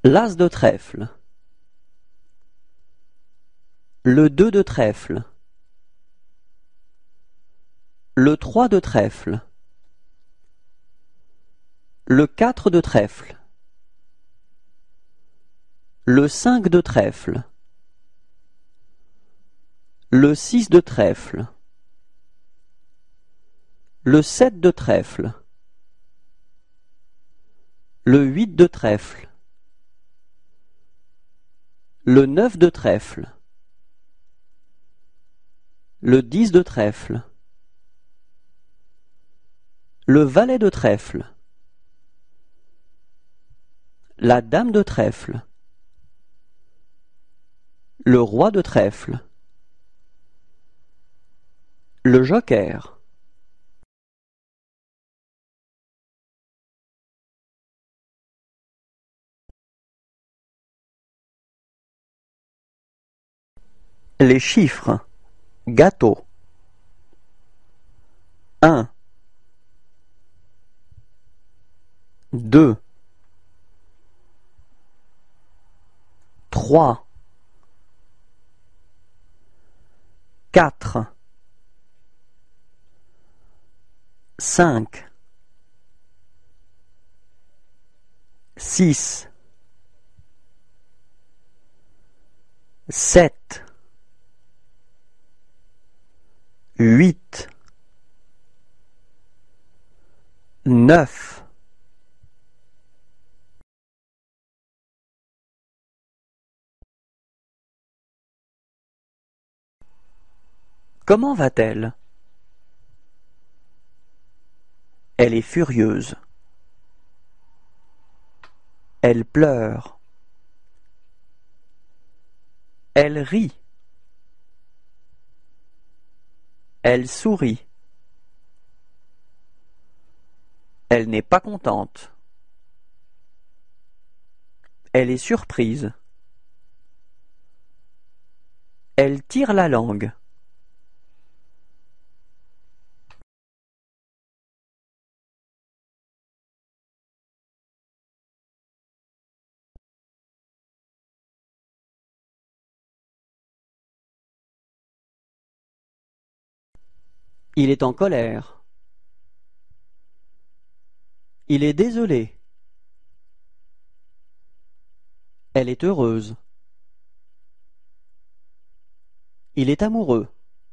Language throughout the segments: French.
l'as de trèfle, le 2 de trèfle, le 3 de trèfle, le 4 de trèfle, le 5 de trèfle, le 6 de trèfle, le 7 de trèfle, le 8 de trèfle, le 9 de trèfle, le 10 de trèfle, le valet de trèfle, la dame de trèfle, le roi de trèfle, le joker, les chiffres, gâteau, 1, 2, 3, 4, 5, 6, 7, 8, 9, 'Comment va-t-elle? Elle est furieuse. Elle pleure. Elle rit. Elle sourit. Elle n'est pas contente. Elle est surprise. Elle tire la langue. Il est en colère. Il est désolé. Elle est heureuse. Il est amoureux.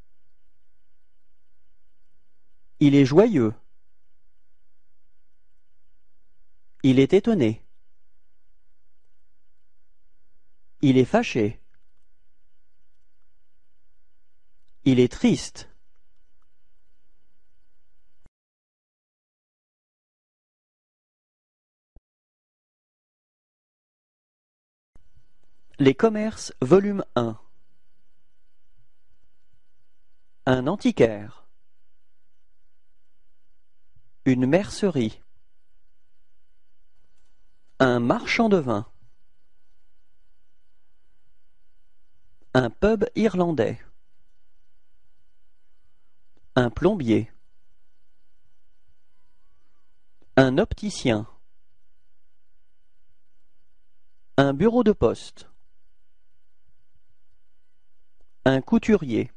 Il est joyeux. Il est étonné. Il est fâché. Il est triste. Les commerces, volume 1. Un antiquaire. Une mercerie. Un marchand de vin. Un pub irlandais. Un plombier. Un opticien. Un bureau de poste. Un couturier.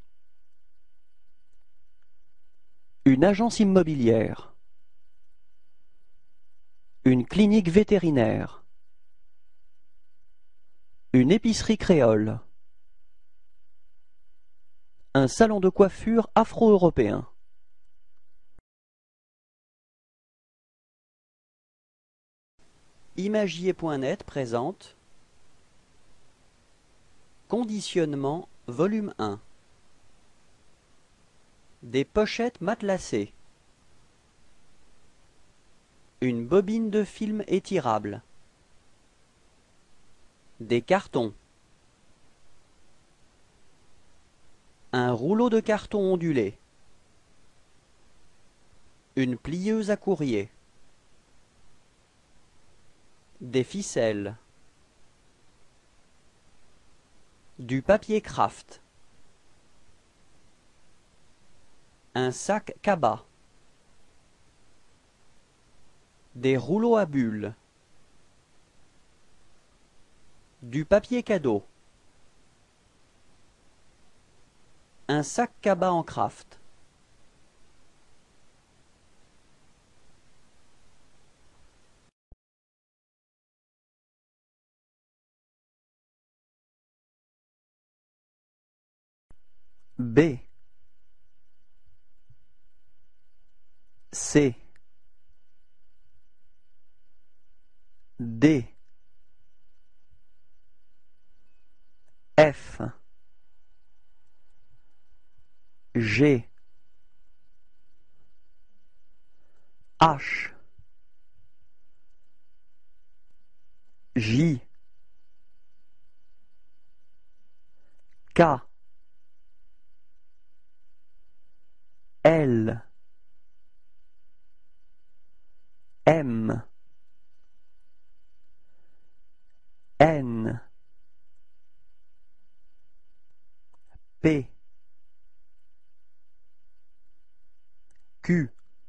Une agence immobilière. Une clinique vétérinaire. Une épicerie créole. Un salon de coiffure afro-européen. Imagier.net présente Conditionnement, volume 1. Des pochettes matelassées. Une bobine de film étirable. Des cartons. Un rouleau de carton ondulé. Une plieuse à courrier. Des ficelles. Du papier craft. Un sac cabas. Des rouleaux à bulles. Du papier cadeau. Un sac cabas en craft. B C D F G H J K L M N P Q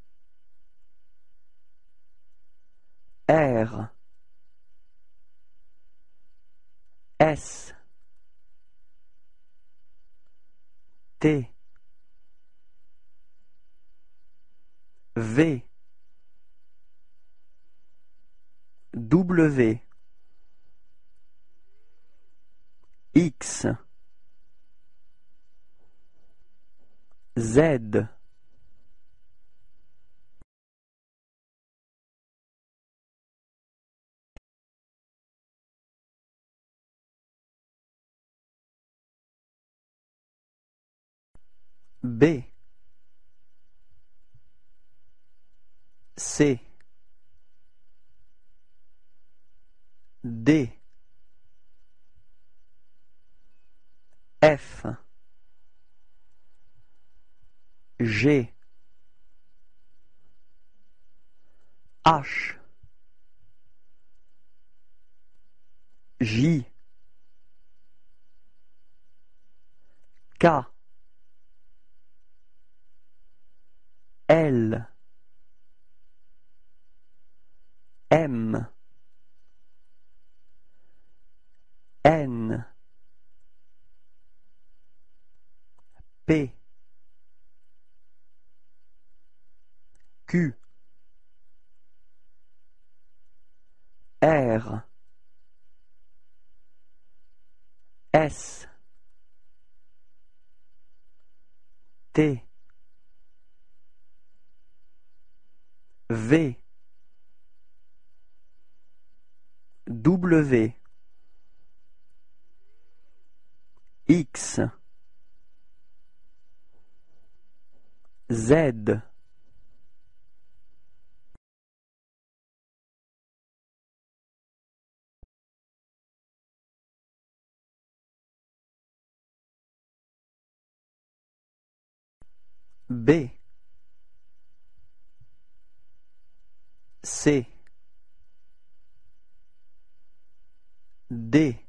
R S T V W X Z B C D F G H J K L M N P Q R S T V W X Z B C D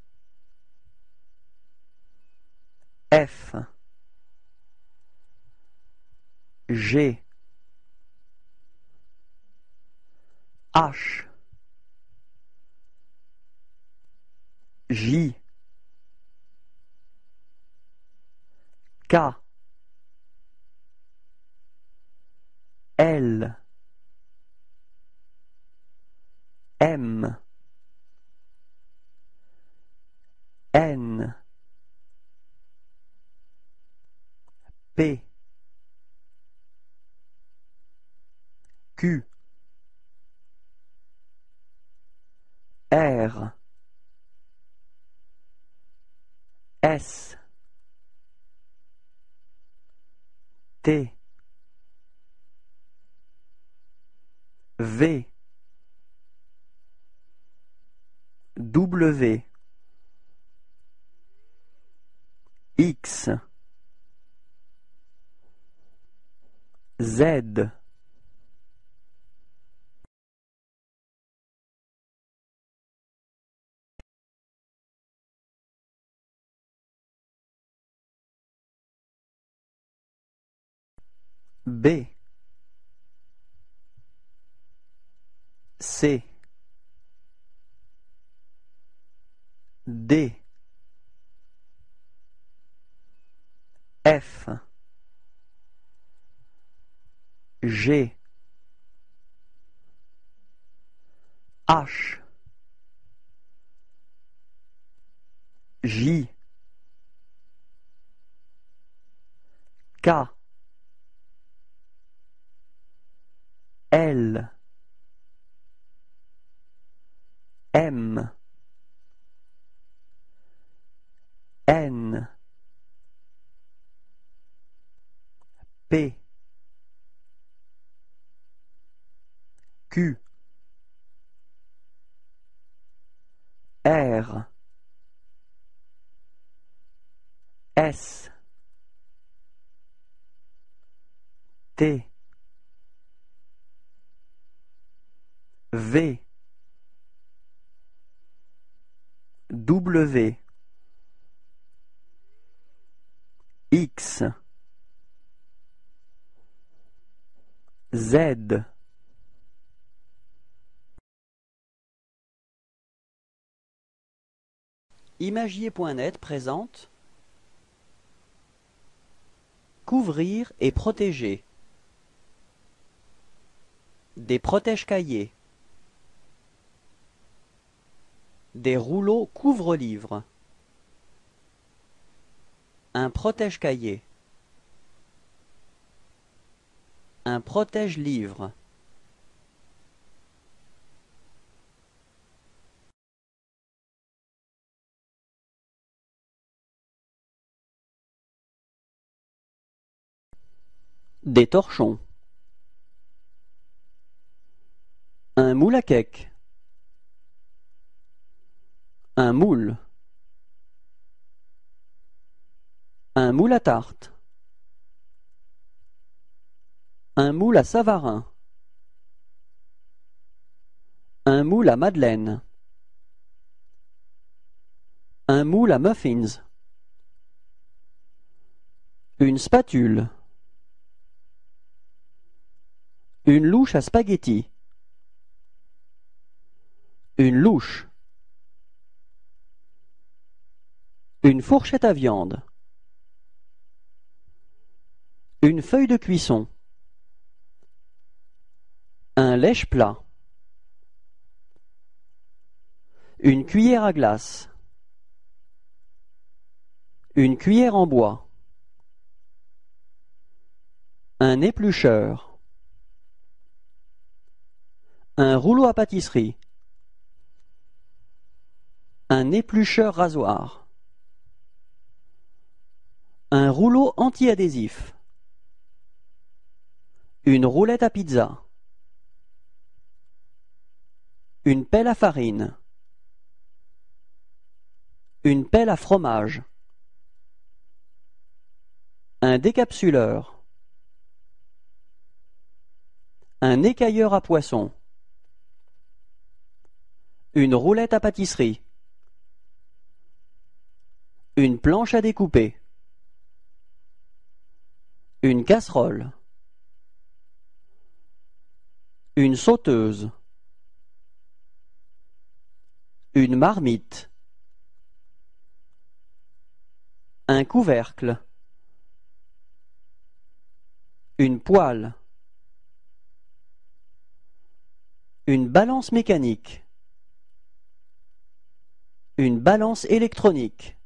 F G H J K L M N P Q R S T V W X Z B C D, F, G, H, J, K, L, M, N, P, Q, R, S, T, V, W, X, Z. Imagier.net présente Couvrir et protéger. Des protège-cahiers. Des rouleaux couvre-livres. Un protège-cahier. Un protège-livre. Des torchons. Un moule à cake. Un moule. Un moule à tarte. Un moule à Savarin. Un moule à madeleine. Un moule à muffins. Une spatule. Une louche à spaghetti. Une louche. Une fourchette à viande. Une feuille de cuisson. Un lèche-plat. Une cuillère à glace. Une cuillère en bois. Un éplucheur. Un rouleau à pâtisserie. Un éplucheur rasoir. Un rouleau anti-adhésif. Une roulette à pizza. Une pelle à farine. Une pelle à fromage. Un décapsuleur. Un écailleur à poisson. Une roulette à pâtisserie. Une planche à découper. Une casserole. Une sauteuse. Une marmite. Un couvercle. Une poêle. Une balance mécanique. Une balance électronique.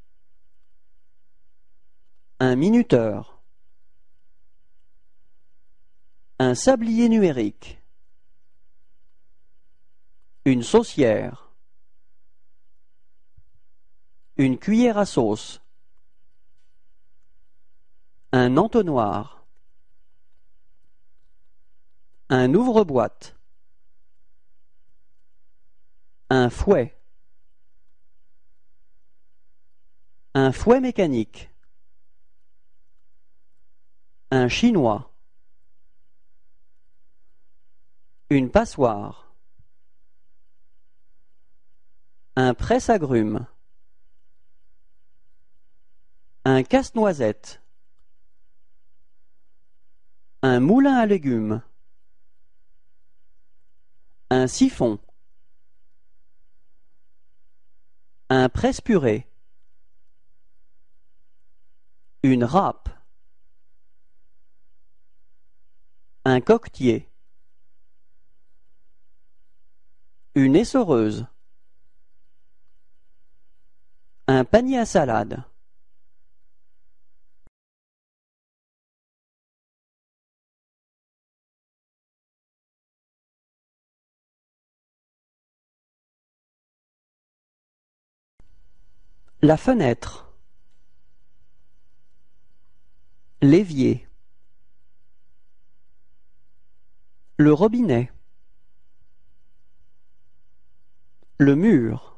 Un minuteur. Un sablier numérique. Une saucière. Une cuillère à sauce. Un entonnoir. Un ouvre-boîte. Un fouet. Un fouet mécanique. Un chinois. Une passoire. Un presse-agrumes. Un casse-noisette. Un moulin à légumes. Un siphon. Un presse-purée. Une râpe. Un coquetier. Une essoreuse. Un panier à salade. La fenêtre. L'évier. Le robinet. Le mur.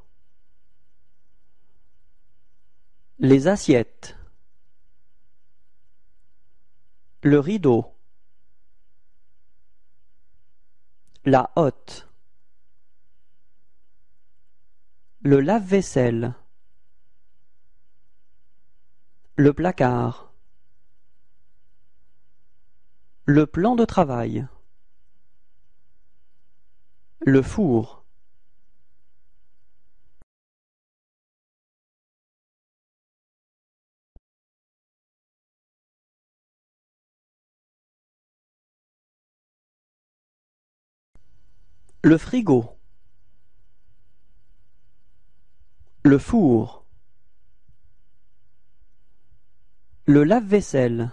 Les assiettes. Le rideau. La hotte. Le lave-vaisselle. Le placard. Le plan de travail. Le four. Le frigo. Le four. Le lave-vaisselle.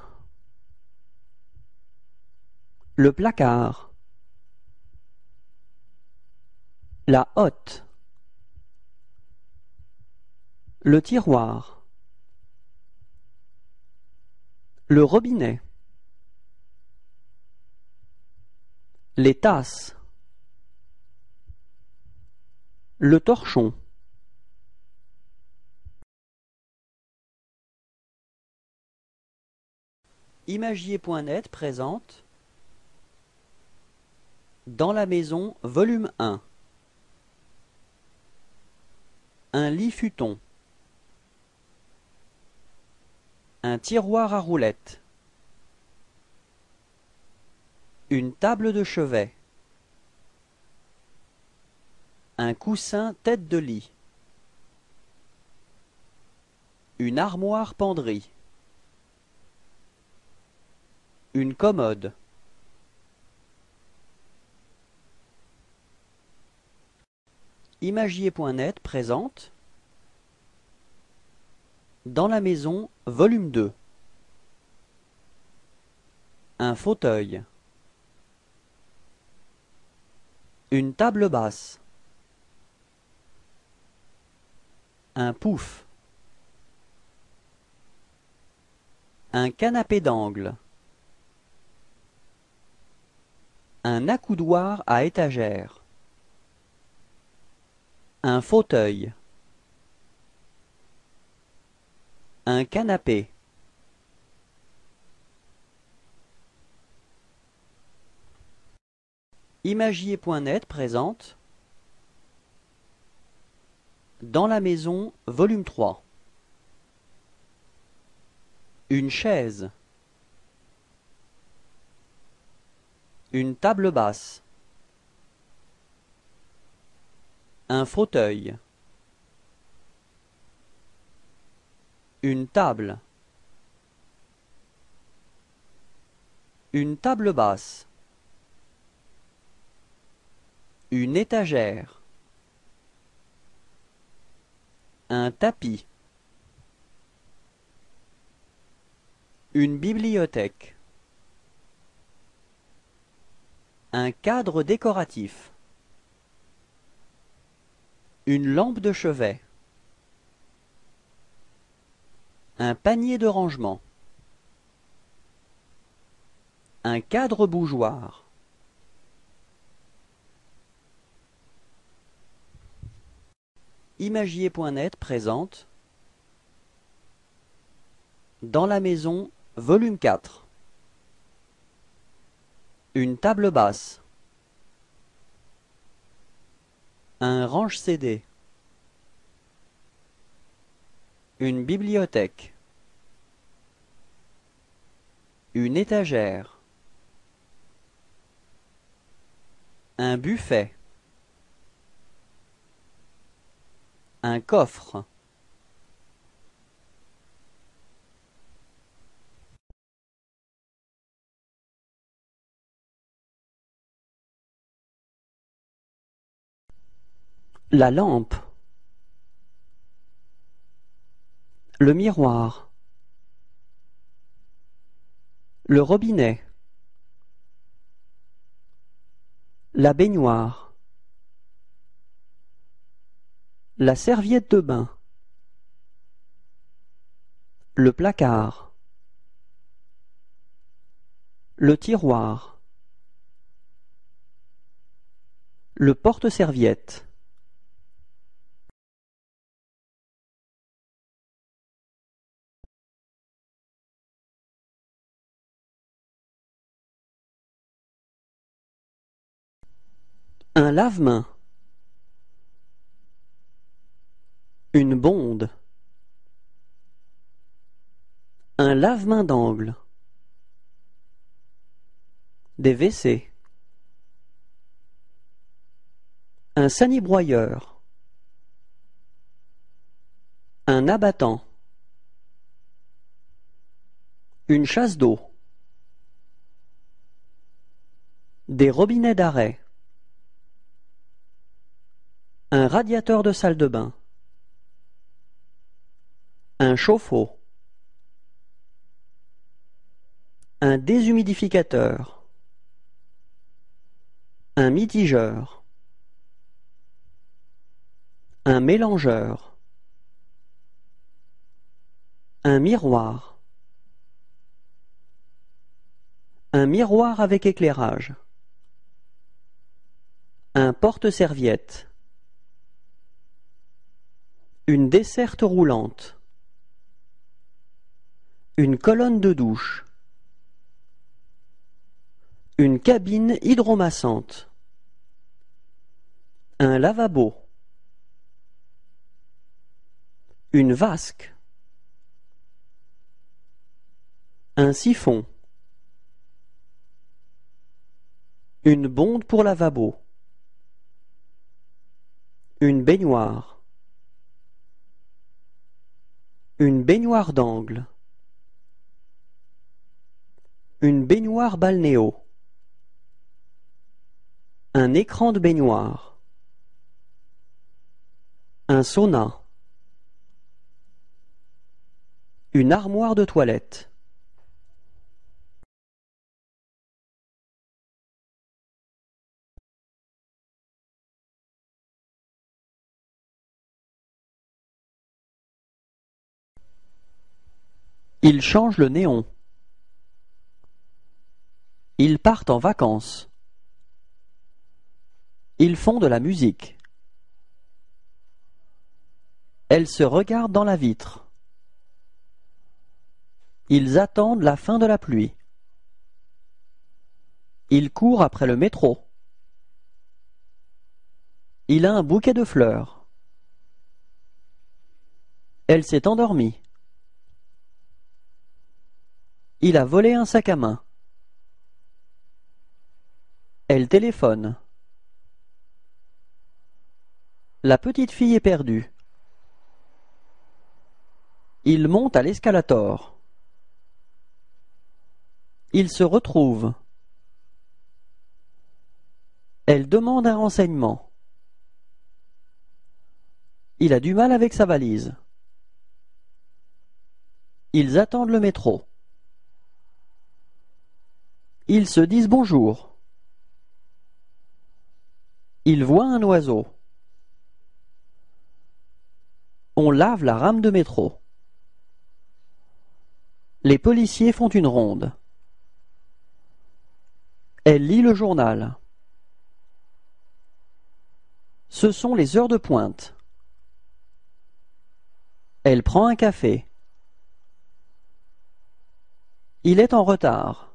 Le placard. La hotte. Le tiroir. Le robinet. Les tasses. Le torchon. Imagier.net présente Dans la maison, volume 1. Un lit futon. Un tiroir à roulettes. Une table de chevet. Un coussin tête de lit. Une armoire penderie. Une commode. Imagier.net présente Dans la maison, volume 2. Un fauteuil. Une table basse. Un pouf. Un canapé d'angle. Un accoudoir à étagère. Un fauteuil. Un canapé. Imagier.net présente Dans la maison, volume 3. Une chaise. Une table basse. Un fauteuil. Une table. Une table basse. Une étagère. Un tapis. Une bibliothèque. Un cadre décoratif. Une lampe de chevet. Un panier de rangement. Un cadre bougeoir. Imagier.net présente Dans la maison, volume 4. Une table basse. Un range-CD. Une bibliothèque. Une étagère. Un buffet. Un coffre. La lampe. Le miroir. Le robinet. La baignoire. La serviette de bain. Le placard. Le tiroir. Le porte-serviette. Un lave-mains. Une bonde. Un lave-mains d'angle. Des WC. Un sanibroyeur. Un abattant. Une chasse d'eau. Des robinets d'arrêt. Un radiateur de salle de bain. Un chauffe-eau. Un déshumidificateur. Un mitigeur. Un mélangeur. Un miroir. Un miroir avec éclairage. Un porte-serviette. Une desserte roulante. Une colonne de douche. Une cabine hydromassante. Un lavabo. Une vasque. Un siphon. Une bonde pour lavabo. Une baignoire. Une baignoire d'angle. Une baignoire balnéo. Un écran de baignoire. Un sauna. Une armoire de toilette. Ils changent le néon. Ils partent en vacances. Ils font de la musique. Elles se regardent dans la vitre. Ils attendent la fin de la pluie. Ils courent après le métro. Il a un bouquet de fleurs. Elle s'est endormie. Il a volé un sac à main. Elle téléphone. La petite fille est perdue. Il monte à l'escalator. Ils se retrouvent. Elle demande un renseignement. Il a du mal avec sa valise. Ils attendent le métro. Ils se disent bonjour. Ils voient un oiseau. On lave la rame de métro. Les policiers font une ronde. Elle lit le journal. Ce sont les heures de pointe. Elle prend un café. Il est en retard.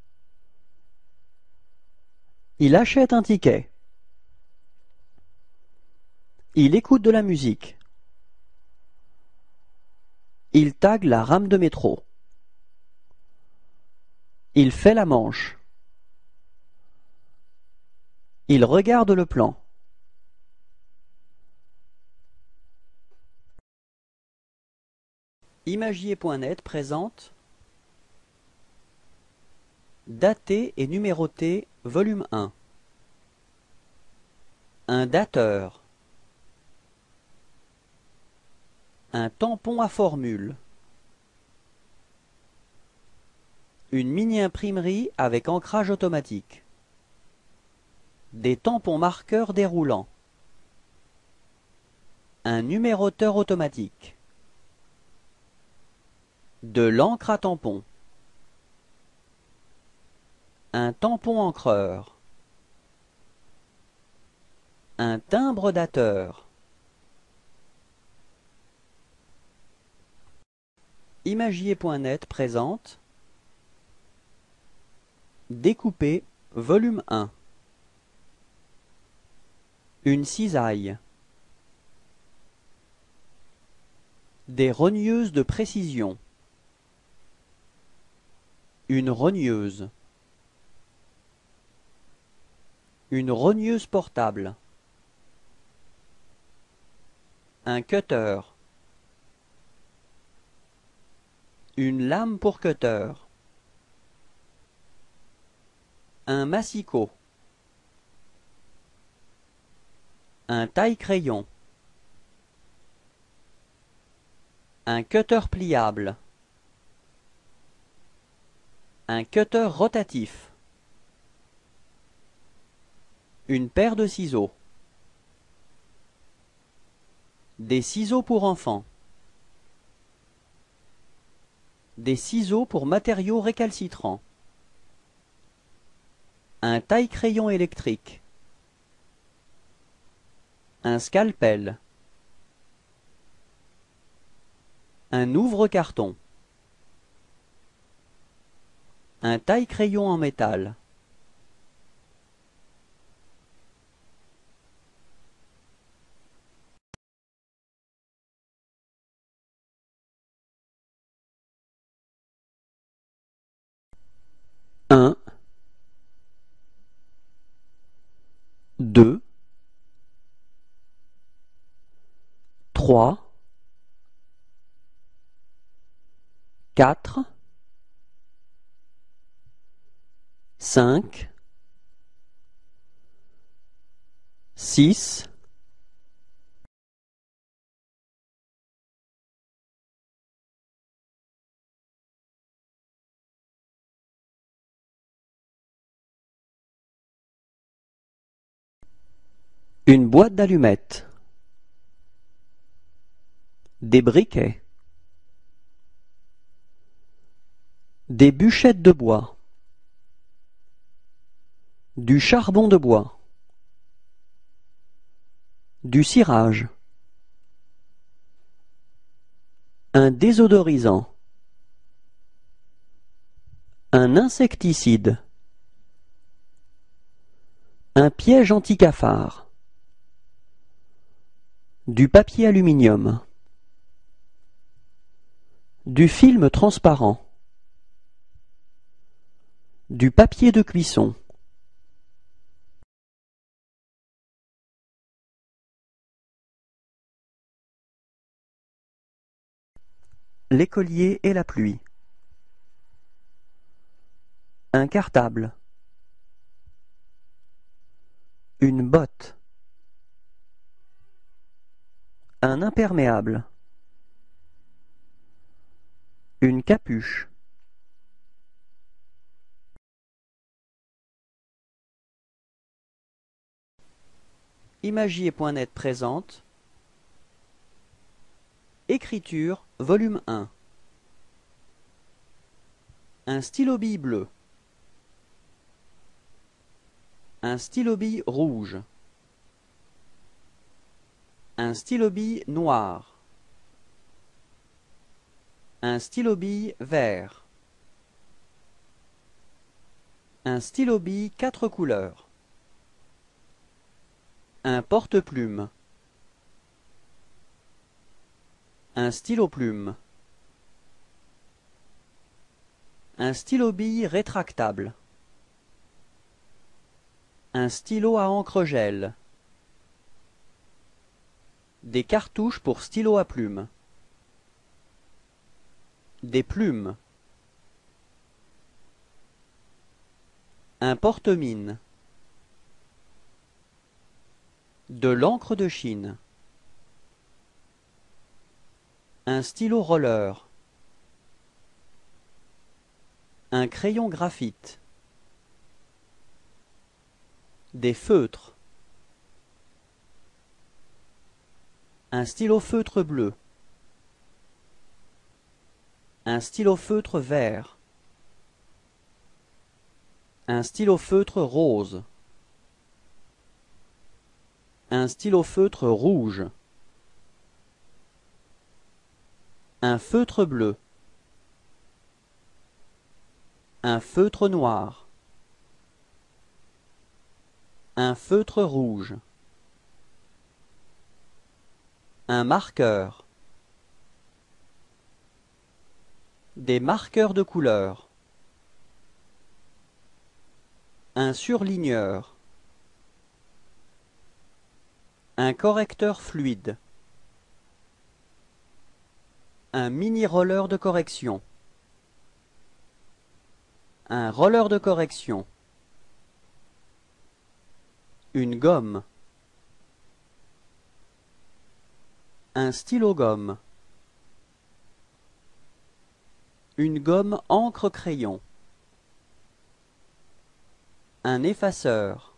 Il achète un ticket. Il écoute de la musique. Il tague la rame de métro. Il fait la manche. Il regarde le plan. Imagier.net présente Dater et numéroter, volume 1. Un dateur. Un tampon à formule. Une mini-imprimerie avec ancrage automatique. Des tampons marqueurs déroulants. Un numéroteur automatique. De l'encre à tampon. Un tampon encreur. Un timbre dateur. Imagier.net présente Découper, volume 1. Une cisaille. Des rogneuses de précision. Une rogneuse. Une rogneuse portable. Un cutter. Une lame pour cutter. Un massicot. Un taille-crayon. Un cutter pliable. Un cutter rotatif. Une paire de ciseaux. Des ciseaux pour enfants. Des ciseaux pour matériaux récalcitrants. Un taille-crayon électrique. Un scalpel. Un ouvre-carton. Un taille-crayon en métal. Un, 2, 3, 4, 5, 6, 1 boîte d'allumettes. Des briquets. Des bûchettes de bois. Du charbon de bois. Du cirage. Un désodorisant. Un insecticide. Un piège anti-cafard. Du papier aluminium. Du film transparent. Du papier de cuisson. L'écolier et la pluie. Un cartable. Une botte. Un imperméable. Une capuche. Imagier.net présente Écriture, volume 1. Un stylo-bille bleu. Un stylo-bille rouge. Un stylo-bille noir. Un stylo-bille vert. Un stylo-bille 4 couleurs. Un porte-plume. Un stylo-plume. Un stylo-bille rétractable. Un stylo à encre gel. Des cartouches pour stylo à plume. Des plumes. Un porte-mine. De l'encre de Chine. Un stylo roller. Un crayon graphite. Des feutres. Un stylo feutre bleu. Un stylo feutre vert. Un stylo feutre rose. Un stylo feutre rouge. Un feutre bleu. Un feutre noir. Un feutre rouge. Un marqueur. Des marqueurs de couleur. Un surligneur. Un correcteur fluide. Un mini-roller de correction. Un roller de correction. Une gomme. Un stylo-gomme. Une gomme encre-crayon. Un effaceur.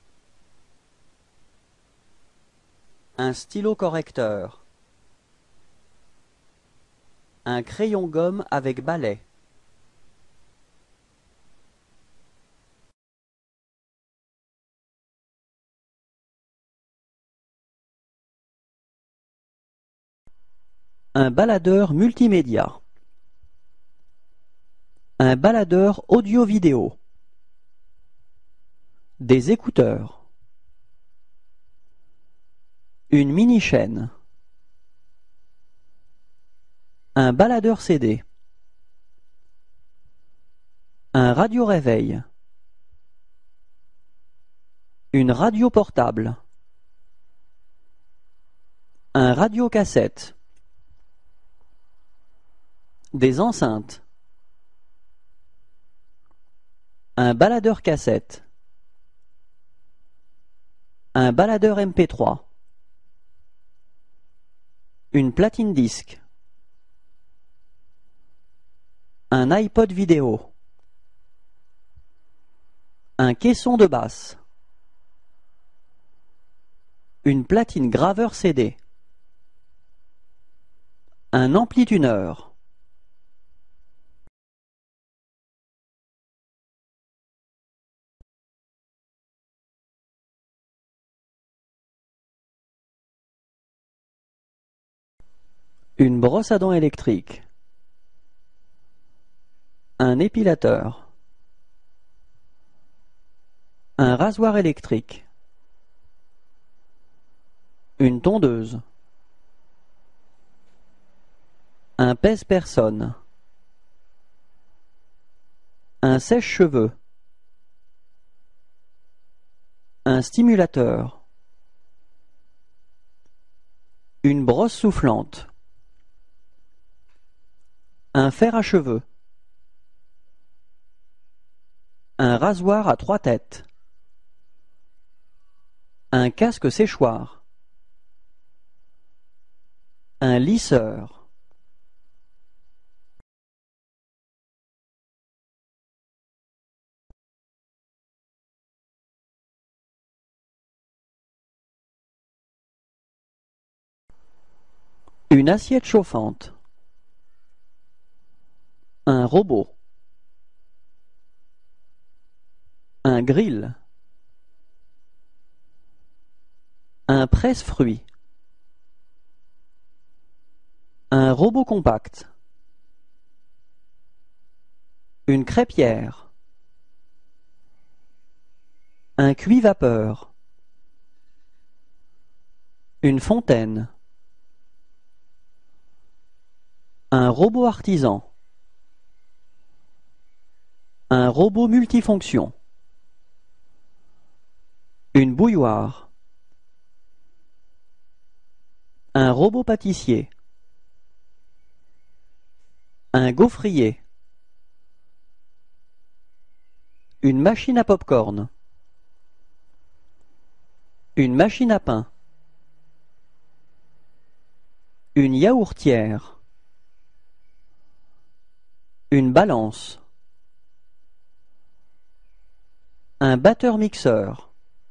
Un stylo correcteur. Un crayon gomme avec balai. Un baladeur multimédia. Un baladeur audio-vidéo. Des écouteurs. Une mini-chaîne. Un baladeur CD. Un radio-réveil. Une radio portable. Un radio-cassette. Des enceintes. Un baladeur cassette. Un baladeur MP3. Une platine disque. Un iPod vidéo. Un caisson de basse. Une platine graveur CD. Un amplituneur. Une brosse à dents électrique. Un épilateur. Un rasoir électrique. Une tondeuse. Un pèse-personne. Un sèche-cheveux. Un stimulateur. Une brosse soufflante. Un fer à cheveux. Un rasoir à 3 têtes. Un casque séchoir. Un lisseur. Une assiette chauffante. Un robot. Un grill. Un presse-fruits. Un robot compact. Une crêpière. Un cuit-vapeur. Une fontaine. Un robot artisan. Un robot multifonction. Une bouilloire. Un robot pâtissier. Un gaufrier. Une machine à pop-corn. Une machine à pain. Une yaourtière. Une balance. Un batteur-mixeur.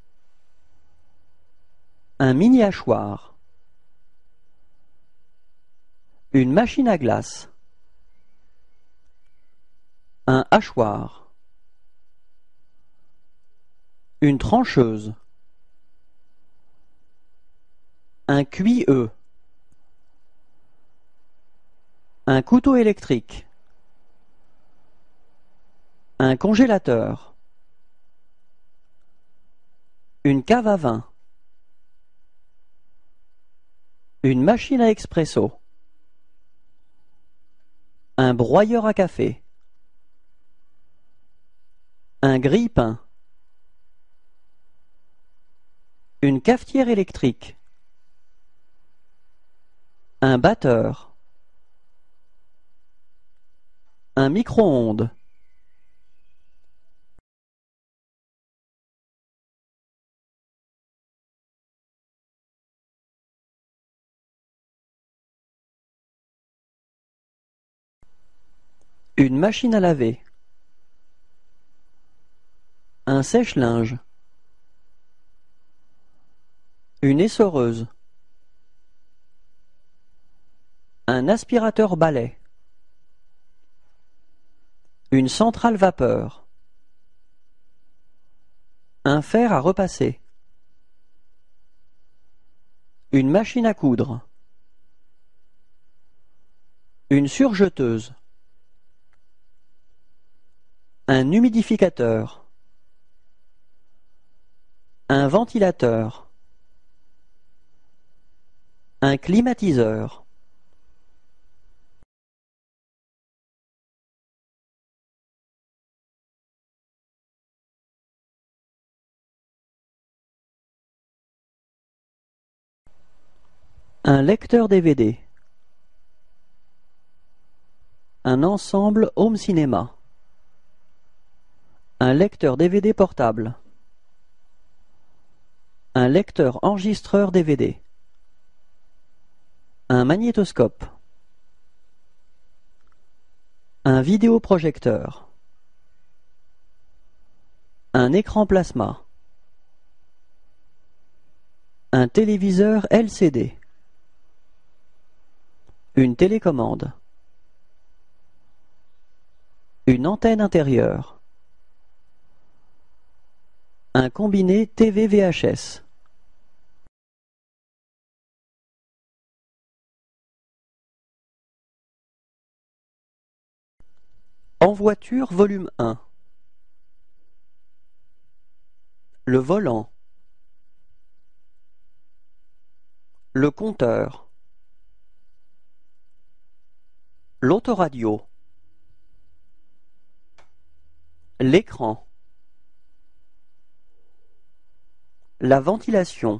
Un mini-hachoir. Une machine à glace. Un hachoir. Une trancheuse. Un cuilleux. Un couteau électrique. Un congélateur. Une cave à vin. Une machine à expresso. Un broyeur à café. Un grille-pain. Une cafetière électrique. Un batteur. Un micro-ondes. Une machine à laver. Un sèche-linge. Une essoreuse. Un aspirateur balai. Une centrale vapeur. Un fer à repasser. Une machine à coudre. Une surjeteuse. Un humidificateur. Un ventilateur. Un climatiseur. Un lecteur DVD. Un ensemble home cinéma. Un lecteur DVD portable. Un lecteur enregistreur DVD. Un magnétoscope. Un vidéoprojecteur. Un écran plasma. Un téléviseur LCD. Une télécommande. Une antenne intérieure. Un combiné TV VHS. En voiture, volume 1. Le volant. Le compteur. L'autoradio. L'écran. La ventilation.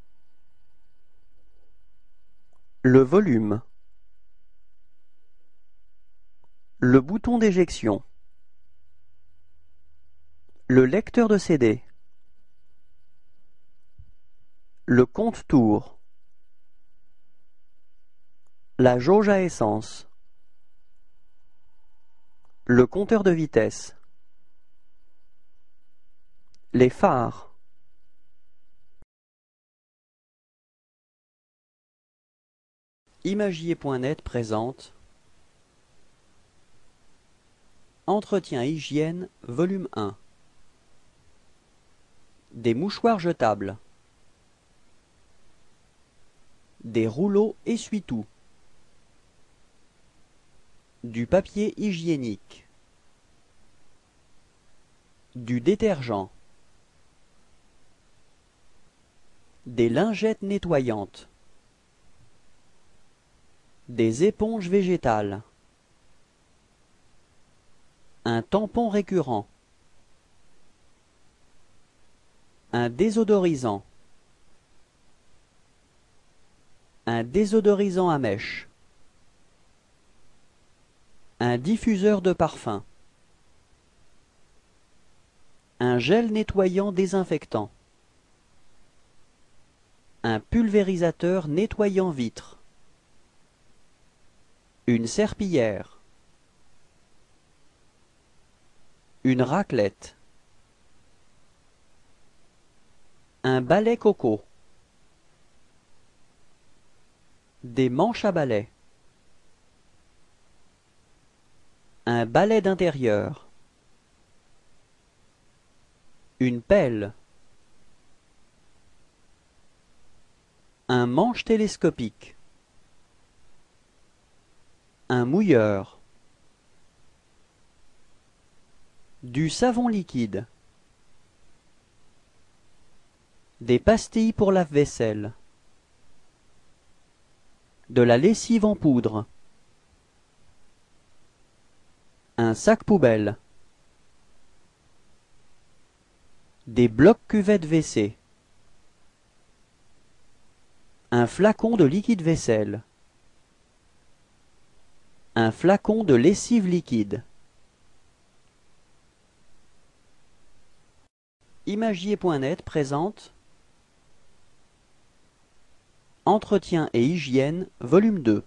Le volume. Le bouton d'éjection. Le lecteur de CD. Le compte-tours. La jauge à essence. Le compteur de vitesse. Les phares. Imagier.net présente Entretien hygiène, volume 1. Des mouchoirs jetables. Des rouleaux essuie-tout. Du papier hygiénique. Du détergent. Des lingettes nettoyantes. Des éponges végétales. Un tampon récurrent. Un désodorisant. Un désodorisant à mèche. Un diffuseur de parfum. Un gel nettoyant désinfectant. Un pulvérisateur nettoyant vitres. Une serpillière. Une raclette. Un balai coco. Des manches à balai. Un balai d'intérieur. Une pelle. Un manche télescopique. Un mouilleur. Du savon liquide. Des pastilles pour lave-vaisselle. De la lessive en poudre. Un sac poubelle. Des blocs cuvettes WC. Un flacon de liquide vaisselle. Un flacon de lessive liquide. Imagier.net présente Entretien et hygiène, volume 2.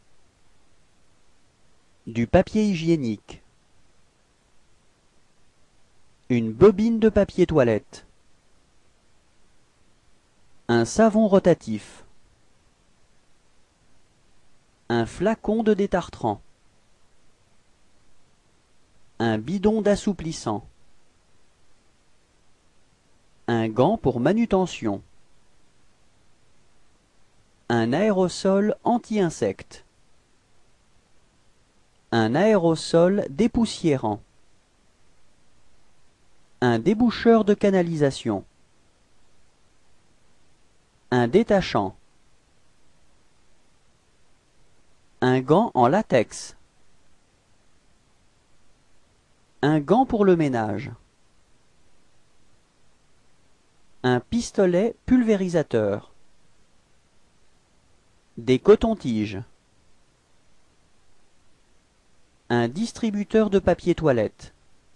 Du papier hygiénique. Une bobine de papier toilette. Un savon rotatif. Un flacon de détartrant. Un bidon d'assouplissant. Un gant pour manutention. Un aérosol anti-insectes. Un aérosol dépoussiérant. Un déboucheur de canalisation. Un détachant. Un gant en latex. Un gant pour le ménage. Un pistolet pulvérisateur. Des cotons-tiges. Un distributeur de papier toilette.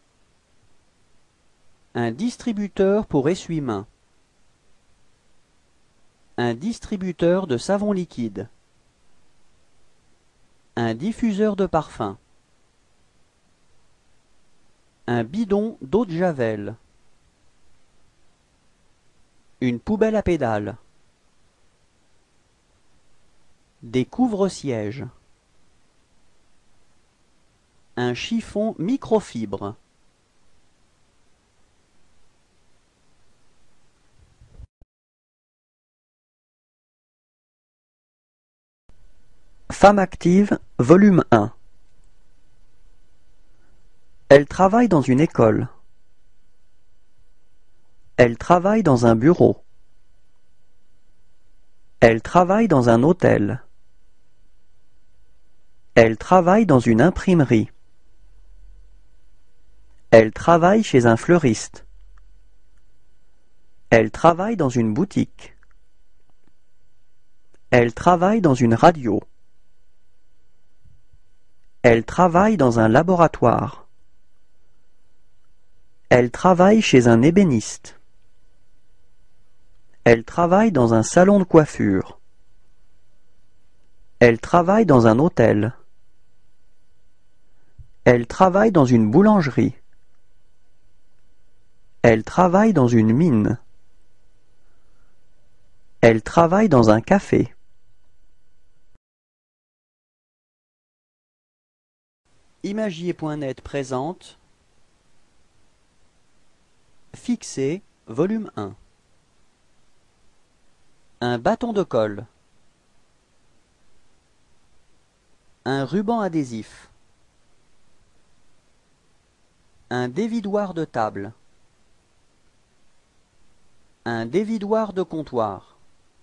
Un distributeur pour essuie-mains. Un distributeur de savon liquide. Un diffuseur de parfum. Un bidon d'eau de javel. Une poubelle à pédales. Des couvre-sièges. Un chiffon microfibre. Femme active, volume 1. Elle travaille dans une école. Elle travaille dans un bureau. Elle travaille dans un hôtel. Elle travaille dans une imprimerie. Elle travaille chez un fleuriste. Elle travaille dans une boutique. Elle travaille dans une radio. Elle travaille dans un laboratoire. Elle travaille chez un ébéniste. Elle travaille dans un salon de coiffure. Elle travaille dans un hôtel. Elle travaille dans une boulangerie. Elle travaille dans une mine. Elle travaille dans un café. Imagier.net présente Fixer, volume 1. Un bâton de colle. Un ruban adhésif. Un dévidoir de table. Un dévidoir de comptoir.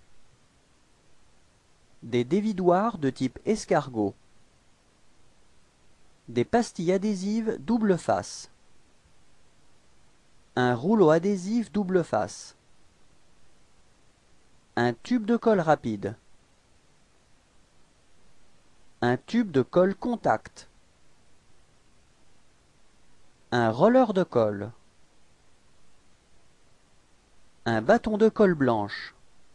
Des dévidoirs de type escargot. Des pastilles adhésives double face. Un rouleau adhésif double face. Un tube de colle rapide. Un tube de colle contact. Un roller de colle. Un bâton de colle blanche.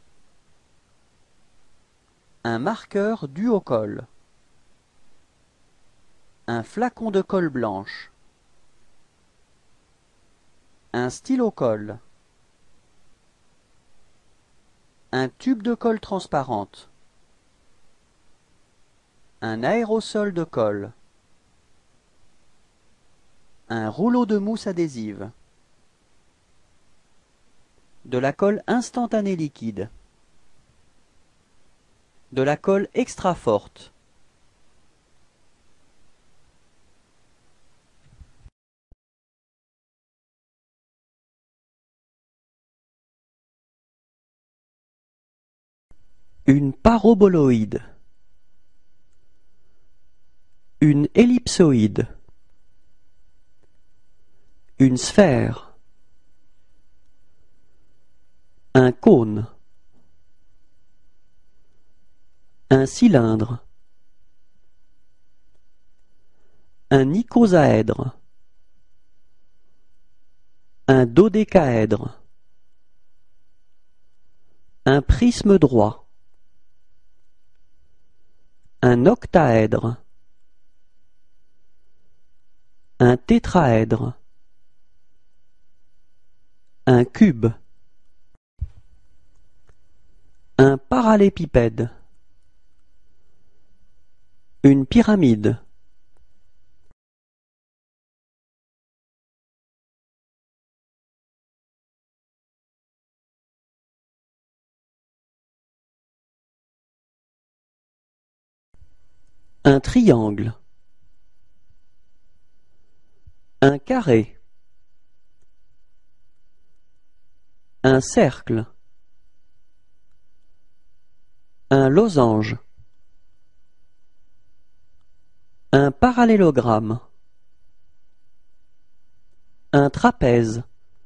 Un marqueur dû au colle. Un flacon de colle blanche. Un stylo colle. Un tube de colle transparente. Un aérosol de colle. Un rouleau de mousse adhésive. De la colle instantanée liquide. De la colle extra forte. Une paraboloïde. Une ellipsoïde. Une sphère. Un cône. Un cylindre. Un icosaèdre. Un dodécaèdre. Un prisme droit. Un octaèdre. Un tétraèdre. Un cube. Un parallépipède. Une pyramide. Un triangle. Un carré. Un cercle. Un losange. Un parallélogramme. Un trapèze.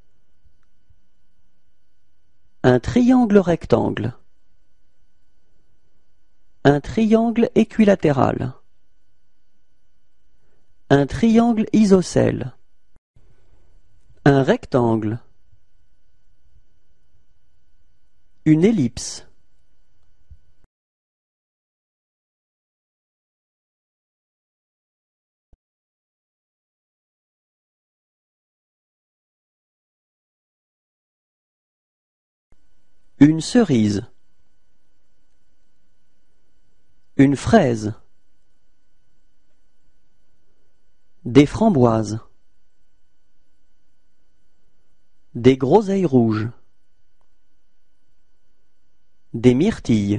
Un triangle rectangle. Un triangle équilatéral. Un triangle isocèle. Un rectangle. Une ellipse. Une cerise. Une fraise. Des framboises. Des groseilles rouges. Des myrtilles.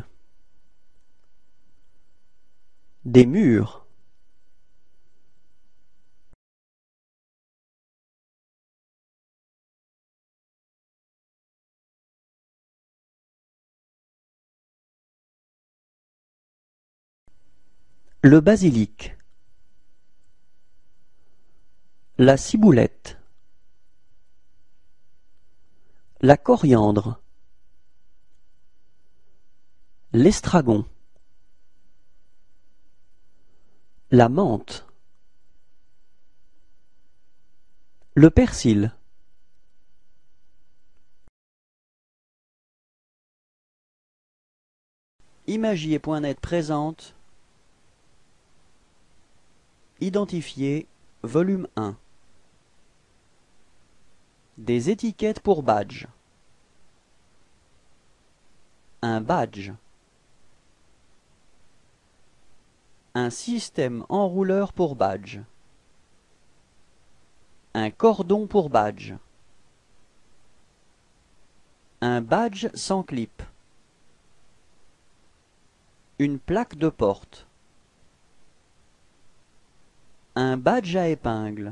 Des mûres. Le basilic. La ciboulette. La coriandre. L'estragon. La menthe. Le persil. Imagier.net présente Identifier, volume 1. Des étiquettes pour badge. Un badge. Un système enrouleur pour badge. Un cordon pour badge. Un badge sans clip. Une plaque de porte. Un badge à épingle.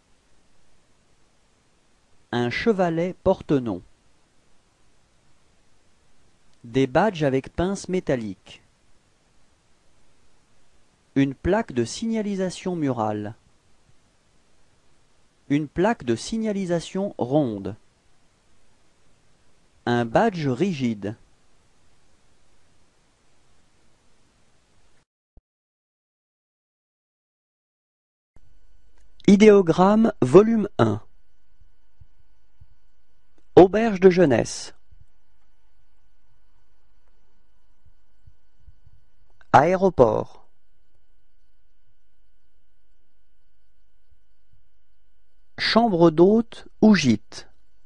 Un chevalet porte-nom. Des badges avec pince métallique. Une plaque de signalisation murale. Une plaque de signalisation ronde. Un badge rigide. Idéogramme, volume 1. Auberge de jeunesse. Aéroport. Chambre d'hôte ou gîte.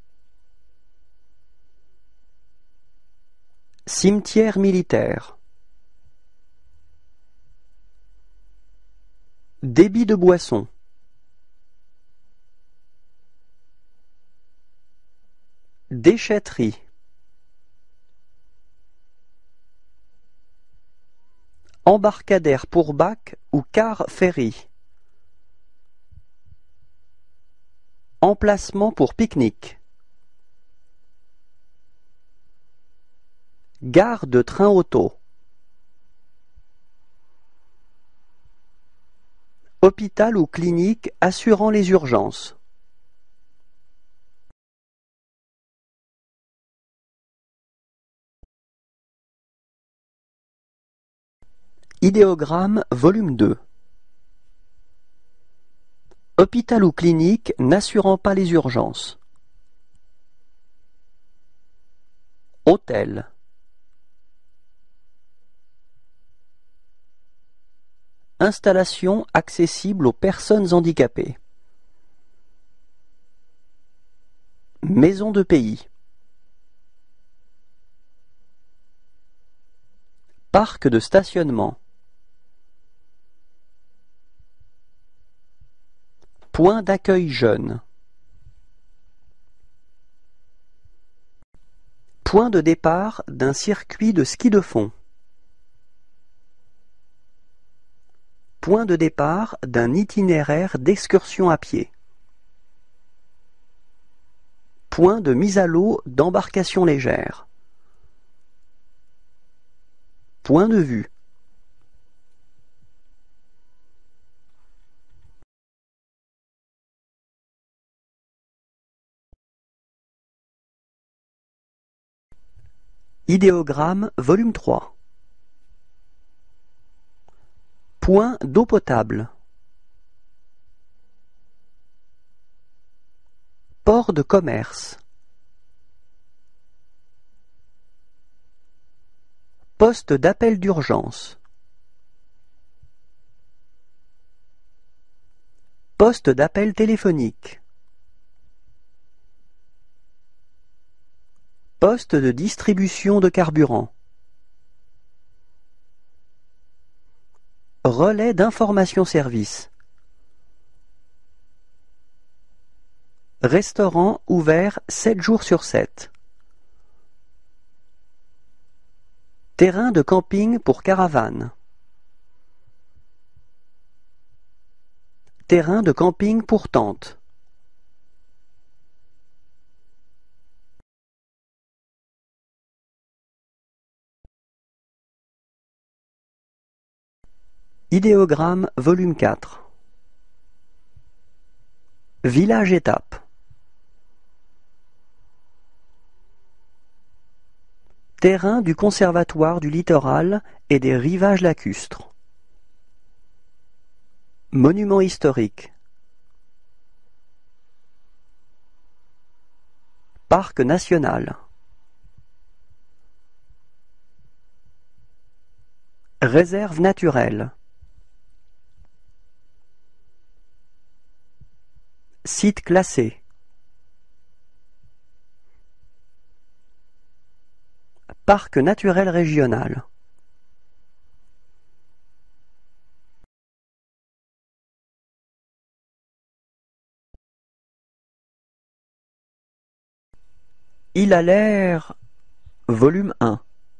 Cimetière militaire. Débit de boisson. Déchetterie. Embarcadère pour bac ou car ferry. Emplacement pour pique-nique. Gare de train-auto. Hôpital ou clinique assurant les urgences. Idéogramme, volume 2. Hôpital ou clinique n'assurant pas les urgences. Hôtel. Installation accessible aux personnes handicapées. Maison de pays. Parc de stationnement. Point d'accueil jeune. Point de départ d'un circuit de ski de fond. Point de départ d'un itinéraire d'excursion à pied. Point de mise à l'eau d'embarcation légère. Point de vue. Idéogramme, volume 3. Point d'eau potable. Port de commerce. Poste d'appel d'urgence. Poste d'appel téléphonique. Poste de distribution de carburant. Relais d'information service. Restaurant ouvert 7 jours sur 7. Terrain de camping pour caravane. Terrain de camping pour tente. Idéogramme, volume 4. Village-étape. Terrain du Conservatoire du littoral et des rivages lacustres. Monument historique. Parc national. Réserve naturelle. Site classé. Parc naturel régional. Il a l'air... Volume 1.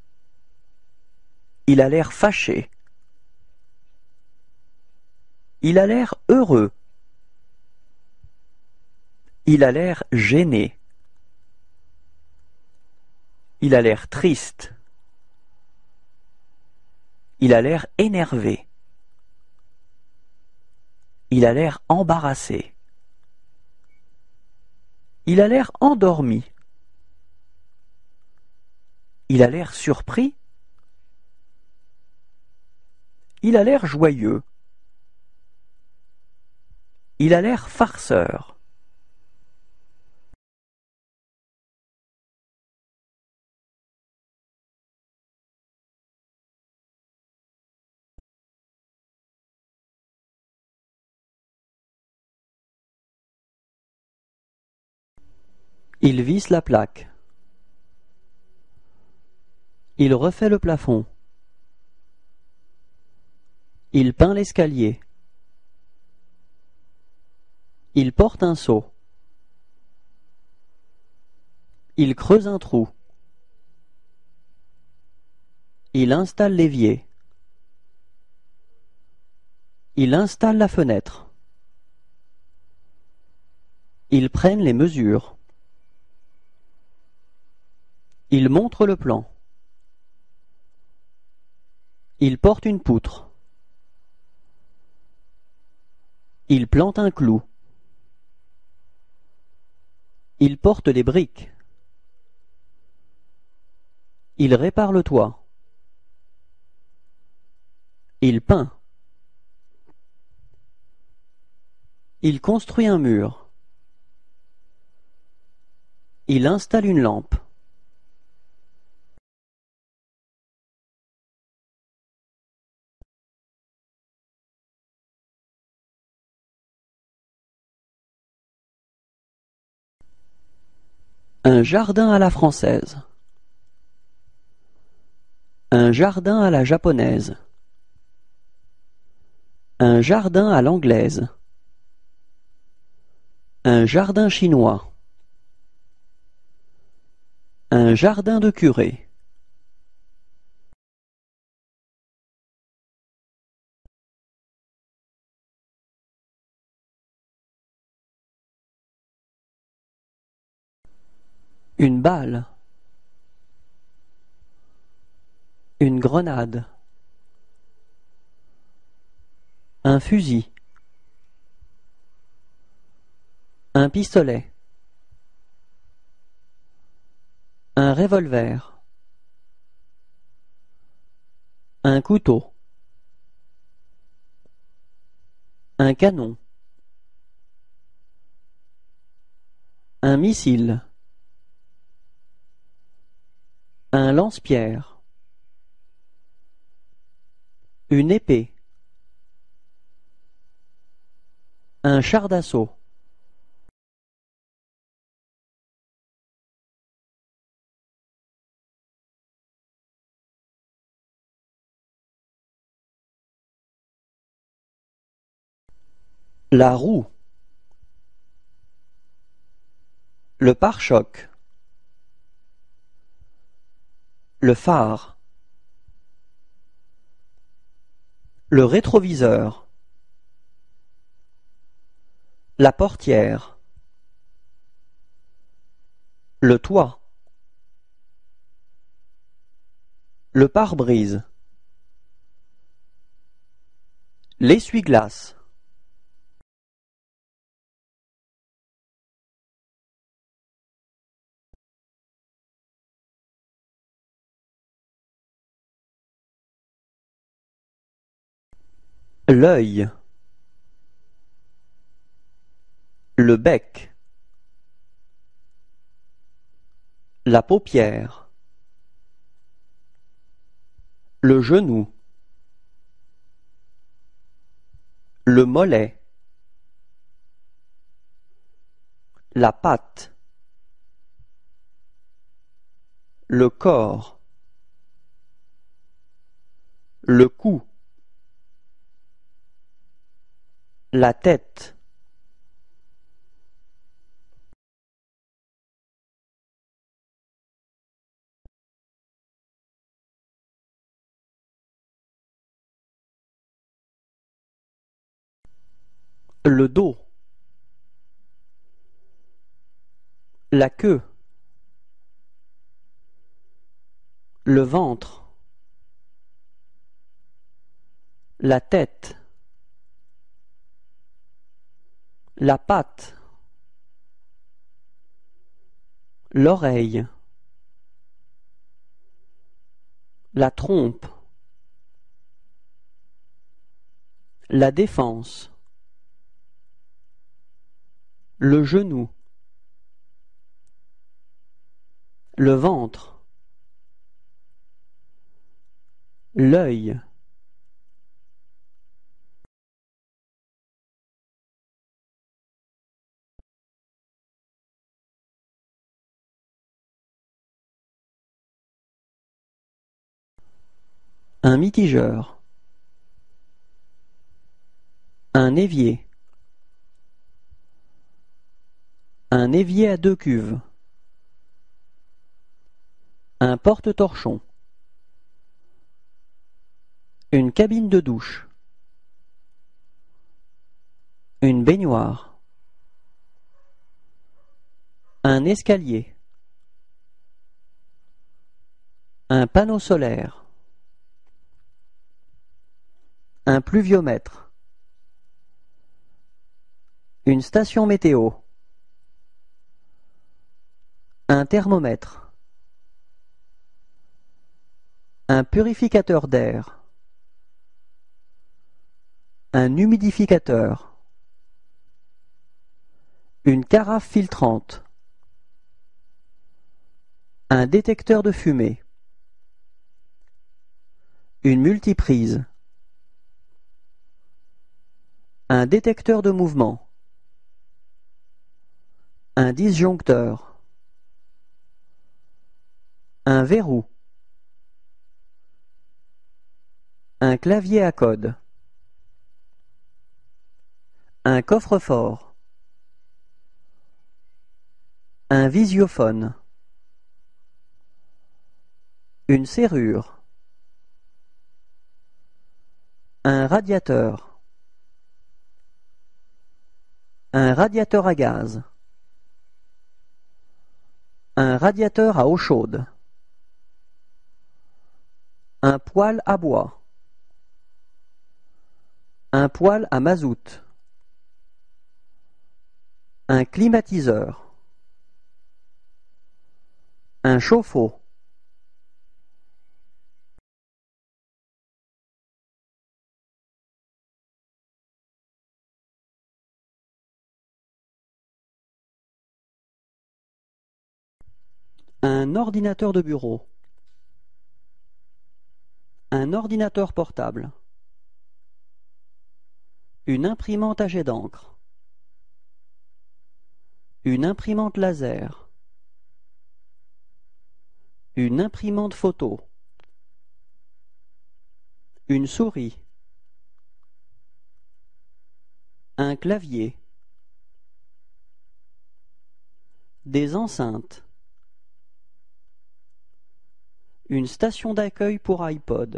Il a l'air fâché. Il a l'air heureux. Il a l'air gêné. Il a l'air triste. Il a l'air énervé. Il a l'air embarrassé. Il a l'air endormi. Il a l'air surpris. Il a l'air joyeux. Il a l'air farceur. Il visse la plaque. Il refait le plafond. Il peint l'escalier. Il porte un seau. Il creuse un trou. Il installe l'évier. Il installe la fenêtre. Ils prennent les mesures. Il montre le plan. Il porte une poutre. Il plante un clou. Il porte des briques. Il répare le toit. Il peint. Il construit un mur. Il installe une lampe. Un jardin à la française. Un jardin à la japonaise. Un jardin à l'anglaise. Un jardin chinois. Un jardin de curé. Une balle. Une grenade. Un fusil. Un pistolet. Un revolver. Un couteau. Un canon. Un missile. Un lance-pierre. Une épée. Un char d'assaut. La roue. Le pare-choc. Le phare. Le rétroviseur. La portière. Le toit. Le pare-brise. L'essuie-glace. L'œil. Le bec. La paupière. Le genou. Le mollet. La patte. Le corps. Le cou. La tête. Le dos. La queue. Le ventre. La tête. La patte. L'oreille. La trompe. La défense. le genou, le ventre, l'œil, un mitigeur, un évier à deux cuves, un porte-torchon, une cabine de douche, une baignoire, un escalier, un panneau solaire, un pluviomètre, une station météo, un thermomètre, un purificateur d'air, un humidificateur, une carafe filtrante, un détecteur de fumée, une multiprise, un détecteur de mouvement, un disjoncteur, un verrou, un clavier à code, un coffre-fort, un visiophone, une serrure, un radiateur à gaz, un radiateur à eau chaude, un poêle à bois, un poêle à mazout, un climatiseur, un chauffe-eau, un ordinateur de bureau, un ordinateur portable, une imprimante à jet d'encre, une imprimante laser, une imprimante photo, une souris, un clavier, des enceintes, une station d'accueil pour iPod,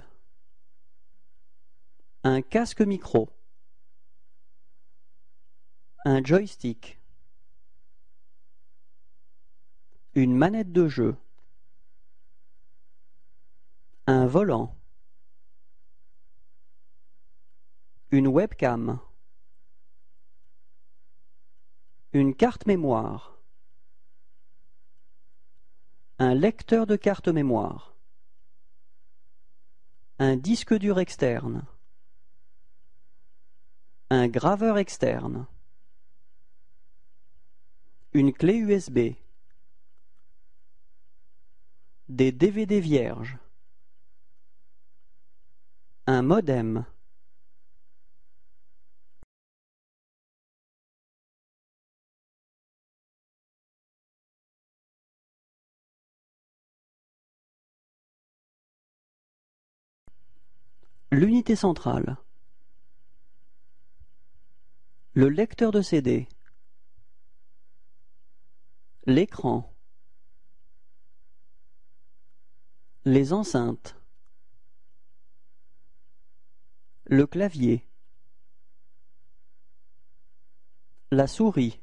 un casque micro, un joystick, une manette de jeu, un volant, une webcam, une carte mémoire, un lecteur de carte mémoire, un disque dur externe, un graveur externe, une clé USB, des DVD vierges, un modem, l'unité centrale, le lecteur de CD, l'écran, les enceintes, le clavier, la souris,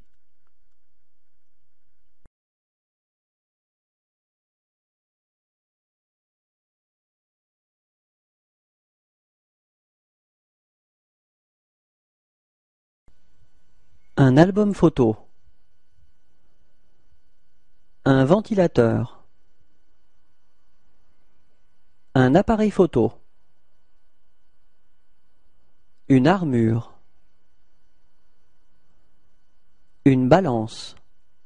un album photo, un ventilateur, un appareil photo, une armure, Une balance.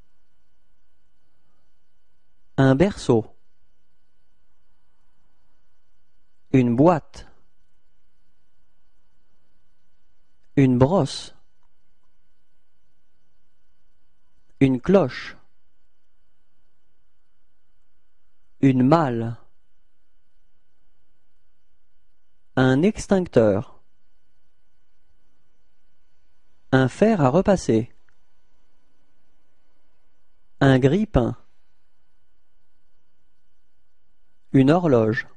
Un berceau. Une boîte. Une brosse. Une cloche. Une malle. Un extincteur. Un fer à repasser. Un grille-pain. Une horloge.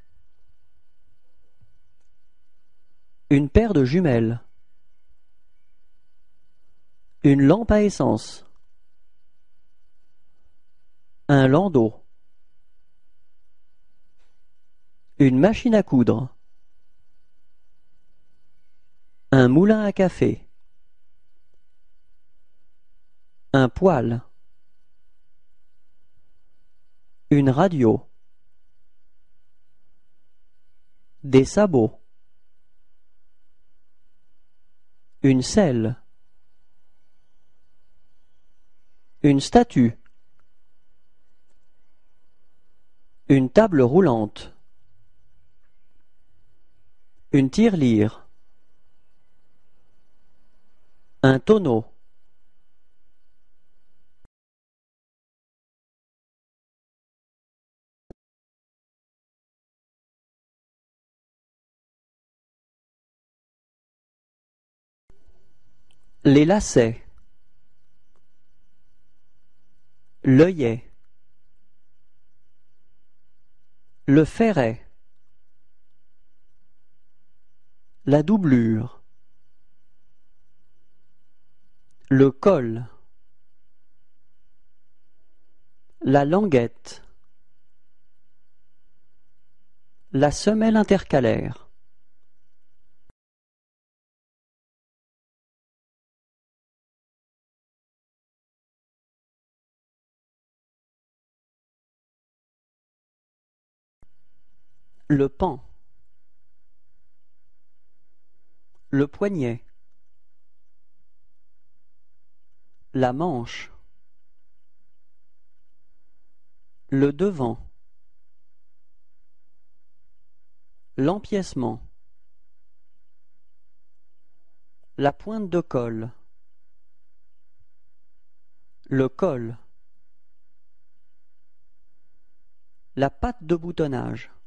Une paire de jumelles. Une lampe à essence. Un landau. Une machine à coudre. Un moulin à café. Un poêle. Une radio. Des sabots. Une selle. Une statue. Une table roulante. Une tirelire. Un tonneau. Les lacets. L'œillet. Le ferret. La doublure. Le col. La languette. La semelle intercalaire. Le pan. Le poignet. La manche. Le devant. L'empiècement. La pointe de colle. Le col. La patte de boutonnage.